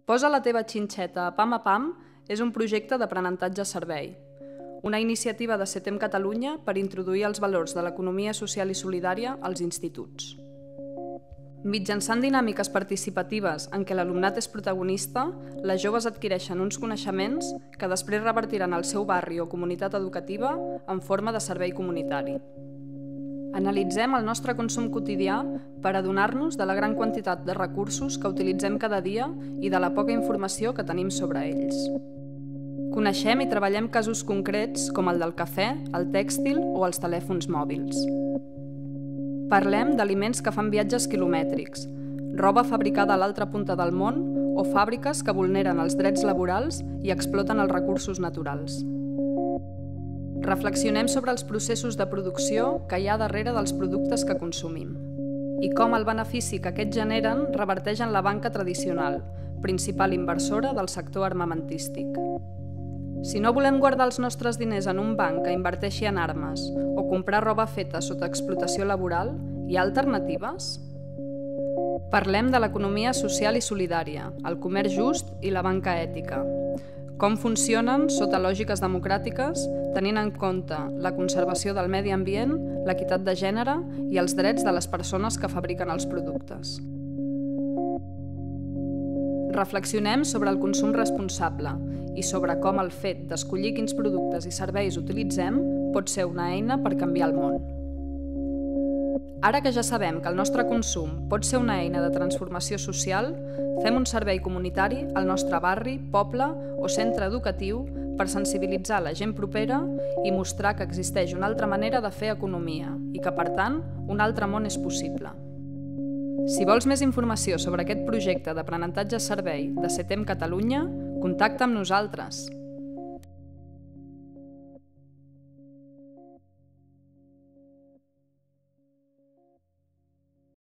Posa la teva xinxeta a pam és un projecte d'aprenentatge-servei, una iniciativa de CETEM Catalunya per introduir els valors de l'economia social i solidària als instituts. Mitjançant dinàmiques participatives en què l'alumnat és protagonista, les joves adquireixen uns coneixements que després revertiran al seu barri o comunitat educativa en forma de servei comunitari. Analitzem el nostre consum quotidià per adonar-nos de la gran quantitat de recursos que utilitzem cada dia i de la poca informació que tenim sobre ells. Coneixem i treballem casos concrets com el del cafè, el tèxtil o els telèfons mòbils. Parlem d'aliments que fan viatges quilomètrics, roba fabricada a l'altra punta del món o fàbriques que vulneren els drets laborals i exploten els recursos naturals. Reflexionem sobre els processos de producció que hi ha darrere dels productes que consumim i com el benefici que aquests generen reverteix en la banca tradicional, principal inversora del sector armamentístic. Si no volem guardar els nostres diners en un banc que inverteixi en armes o comprar roba feta sota explotació laboral, hi ha alternatives? Parlem de l'economia social i solidària, el comerç just i la banca ètica. Com funcionen sota lògiques democràtiques, tenint en compte la conservació del medi ambient, l'equitat de gènere i els drets de les persones que fabriquen els productes. Reflexionem sobre el consum responsable i sobre com el fet d'escollir quins productes i serveis utilitzem pot ser una eina per canviar el món. Ara que ja sabem que el nostre consum pot ser una eina de transformació social, fem un servei comunitari al nostre barri, poble o centre educatiu per sensibilitzar la gent propera i mostrar que existeix una altra manera de fer economia i que, per tant, un altre món és possible. Si vols més informació sobre aquest projecte d'aprenentatge-servei de CETEM Catalunya, contacta amb nosaltres.